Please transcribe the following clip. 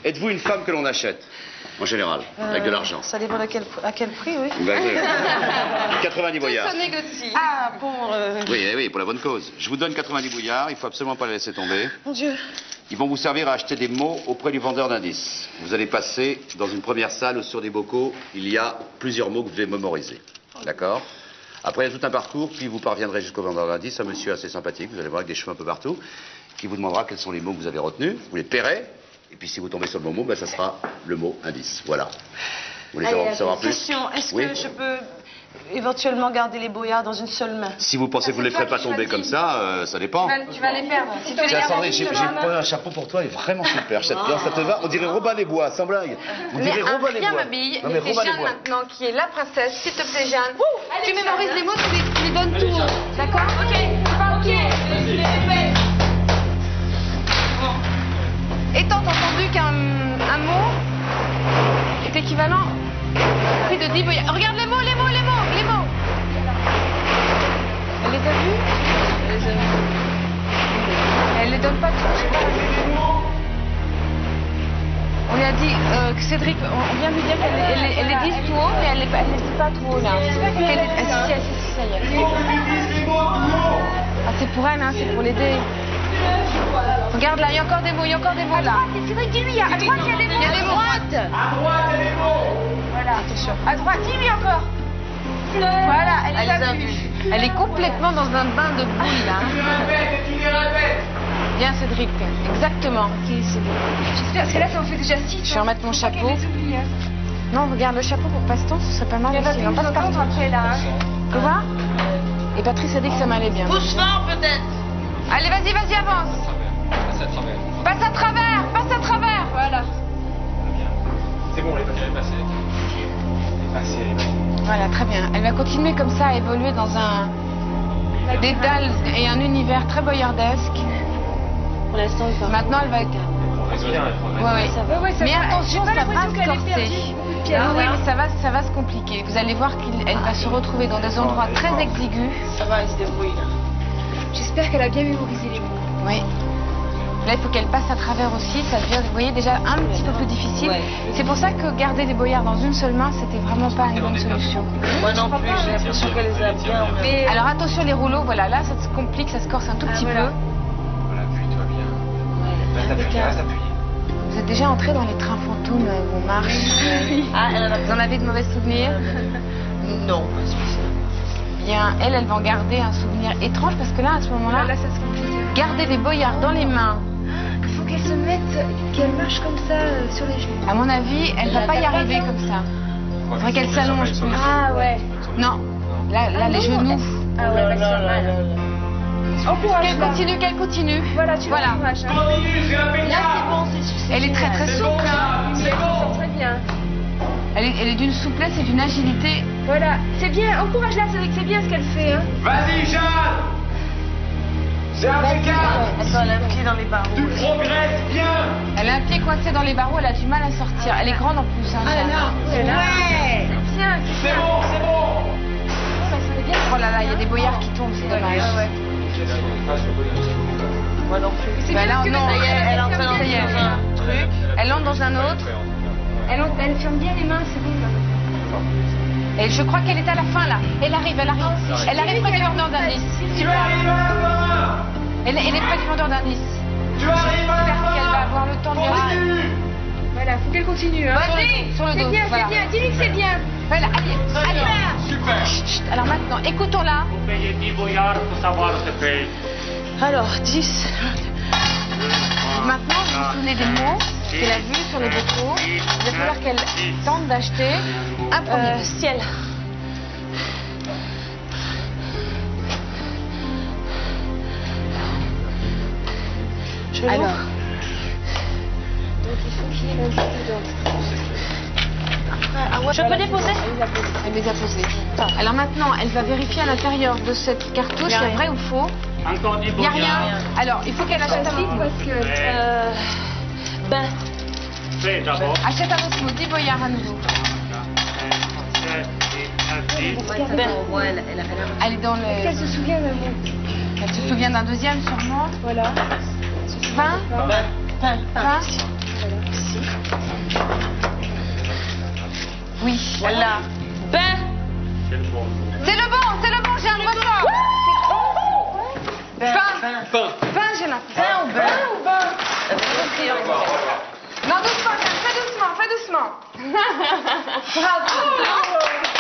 Êtes-vous une femme que l'on achète, en général, avec de l'argent? Ça dépend à quel prix, oui. 90 boyards. Ça négocie. Ah, bon... Oui, pour la bonne cause. Je vous donne 90 boyards, il faut absolument pas les laisser tomber. Mon Dieu. Ils vont vous servir à acheter des mots auprès du vendeur d'indices. Vous allez passer dans une première salle où sur des bocaux, il y a plusieurs mots que vous devez mémoriser. D'accord? Après, il y a tout un parcours, puis vous parviendrez jusqu'au vendeur d'indices, un monsieur assez sympathique, vous allez voir avec des cheveux un peu partout, qui vous demandera quels sont les mots que vous avez retenus. Vous les paierez, et puis si vous tombez sur le bon mot, ben, ça sera le mot indice. Voilà. Vous voulez savoir plus? Question, est-ce Oui. que je peux éventuellement garder les boyards dans une seule main? Si vous pensez que vous ne les ferez pas tomber comme ça, ça dépend. Tu vas les perdre. Si tu les Tiens, gardes Sandrine, en j'ai une seule main. un chapeau pour toi, il est vraiment super. Ça te va? On dirait Robin des Bois, sans blague. Vous direz Robin des Rien Bois. m'habille. Non, mais C'est Robin des Jeanne Bois. maintenant qui est la princesse. S'il te plaît, Jeanne. Tu mémorises les mots, tu les donnes tout. D'accord? Ok. Ok. Étant entendu qu'un mot est équivalent au prix de 10 boyards. Regarde les mots. Elle les a vus? Elle les donne pas toutes. On lui a dit que Cédric, on vient de lui dire qu'elle les dit tout haut, mais elle les dit pas tout haut là. Si, ça y est. Ah, c'est pour elle, hein, c'est pour l'aider. Regarde là, il y a encore des mots, là. Cédric, dis-lui, à droite, il y a des mots. Il y a des mots. À droite, il y a des mots. Voilà, attention. À droite, dis-lui encore. Voilà, elle les a vus. Elle est complètement dans un bain de boue là. Bien Cédric, exactement. Ok, Cédric. J'espère, parce que là ça en fait déjà 6. Je vais remettre mon chapeau. Non, regarde le chapeau pour passe-temps, ce serait pas mal aussi. On passe partout après là. Tu vois? Et Patrice a dit que ça m'allait bien. Pousse fort peut-être. Allez, vas-y, avance. Passe à travers. Voilà. C'est bon, elle est passée. Voilà, très bien. Elle va continuer comme ça à évoluer dans des dalles et un univers très boyardesque. Pour l'instant, il part. Maintenant, elle va être... Ouais. Mais attention, ça va se corser. Oui, mais ça va se compliquer. Vous allez voir qu'elle va se retrouver dans des endroits très exigus. Ça va, elle se débrouille là. J'espère qu'elle a bien mémorisé les mots. Oui. Là, il faut qu'elle passe à travers aussi. Ça devient, vous voyez, déjà un petit peu plus difficile. Ouais. C'est pour ça que garder les boyards dans une seule main, c'était vraiment pas une bonne solution. Moi non plus, j'ai l'impression qu'elle les a bien. Mais... Alors attention les rouleaux, voilà, là ça se complique, ça se corse un tout petit peu. Voilà, appuie-toi bien. Reste appuyé. Vous êtes déjà entré dans les trains fantômes où on marche. Ah, Vous en avez de mauvais souvenirs? Non, pas spécialement. Bien, elle va en garder un souvenir étrange parce que là, à ce moment-là, Là, ça se complique. garder les boyards dans les mains. Il faut qu'elle se mette, qu'elle marche comme ça sur les genoux. À mon avis, elle va pas y arriver comme ça. Il faudrait qu'elle s'allonge plus. Ah ouais. Non, là les genoux. Ah ouais, bah, c'est mal. Qu'elle continue. Voilà, tu vois. Courage, hein. Là, c'est bon, c'est Elle est très très souple. Hein. C'est bon, très bien. Elle est d'une souplesse et d'une agilité. Voilà, c'est bien. Encourage-la, Cédric, c'est bien ce qu'elle fait. Hein. Vas-y, Jeanne. C'est impeccable. Attends, elle a un pied dans les barreaux. Tu progresses bien. Elle a un pied coincé dans les barreaux, elle a du mal à sortir. Elle est grande en plus. Hein, Jeanne. Ouais. Tiens, C'est bon. Oh là là, il y a des boyards qui tombent, c'est dommage. moi non plus. Bah là, non, ça y est, elle entre dans ça y est, un truc. Elle entre dans un autre. Elle ferme bien les mains, c'est bon. Et je crois qu'elle est à la fin là. Elle arrive. Elle arrive près du vendeur d'indices. Tu arrives à la fin. Elle est près du vendeur d'indices. Tu arrives à la J'espère qu'elle va avoir le temps de regarder. Continue. Voilà, faut qu'elle continue. Hein. Sur le dos. C'est bien, voilà. c'est bien. Dis-lui que c'est bien. Voilà, allez. Super. Chut, alors maintenant, écoutons-la. Vous payez 10 boyards pour savoir ce prix. Alors, 10. Maintenant, vous vous souvenez des mots qu'elle a vus sur les bocaux. Il va falloir qu'elle tente d'acheter un premier. Ciel. Alors. Donc il faut qu'il y ait l'individu. Je peux déposer? Elle les a posés. Alors maintenant, elle va vérifier à l'intérieur de cette cartouche, c'est vrai ou faux. Encore 10 Il n'y a boyards. rien. Alors, il faut qu'elle achète à votre Parce que. Ben. Fais d'abord. Achète à votre mot 10 boyards à nouveau. 7, 8, 9, 10. Ben. Elle est dans le... Elle se souvient d'un mot. Elle se souvient d'un deuxième sûrement. Voilà. 20. 20. 20. Pain, j'ai l'impression. Pain ou beurre ou beurre. Non, doucement, fais doucement, fais doucement. Bravo.